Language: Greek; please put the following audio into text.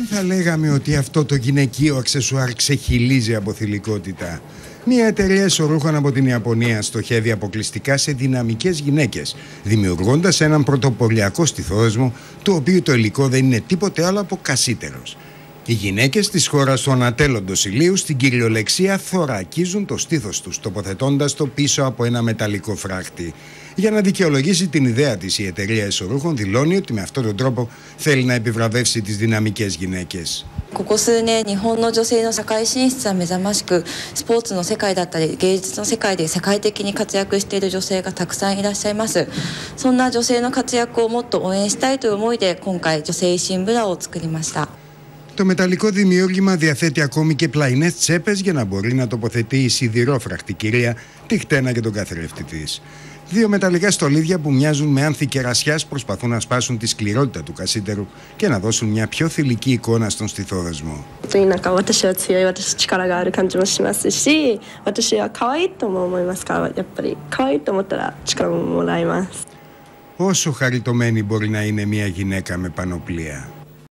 θα λέγαμε ότι αυτό το γυναικείο αξεσουάρ ξεχυλίζει από θηλυκότητα. Μια εταιρεία εσωρούχων από την Ιαπωνία στοχεύει αποκλειστικά σε δυναμικές γυναίκες, δημιουργώντας έναν πρωτοποριακό στιθόδεσμο, του οποίου το υλικό δεν είναι τίποτε άλλο από κασίτερος. Οι γυναίκες της χώρας του ανατέλλοντος ηλίου στην κυριολεξία θωρακίζουν το στήθος τους, τοποθετώντας το πίσω από ένα μεταλλικό φράχτη. Για να δικαιολογήσει την ιδέα της, η εταιρεία εσωρούχων δηλώνει ότι με αυτόν τον τρόπο θέλει να επιβραβεύσει τις δυναμικές γυναίκες. ここ数年、日本の女性の社会進出は目覚ましく、スポーツの世界だったり芸術の世界で世界的に活躍している女性がたくさんいらっしゃいます。そんな女性の活躍をもっと応援したいという思いで、今回女性維新ブラを作りました。 Το μεταλλικό δημιούργημα διαθέτει ακόμη και πλαϊνές τσέπες για να μπορεί να τοποθετεί η σιδηρόφραχτη κυρία τη χτένα και τον καθρέφτη της. Δύο μεταλλικά στολίδια που μοιάζουν με άνθη κερασιάς προσπαθούν να σπάσουν τη σκληρότητα του κασίτερου και να δώσουν μια πιο θηλυκή εικόνα στον στιθόδεσμο. Όσο χαριτωμένη μπορεί να είναι μια γυναίκα με πανοπλία.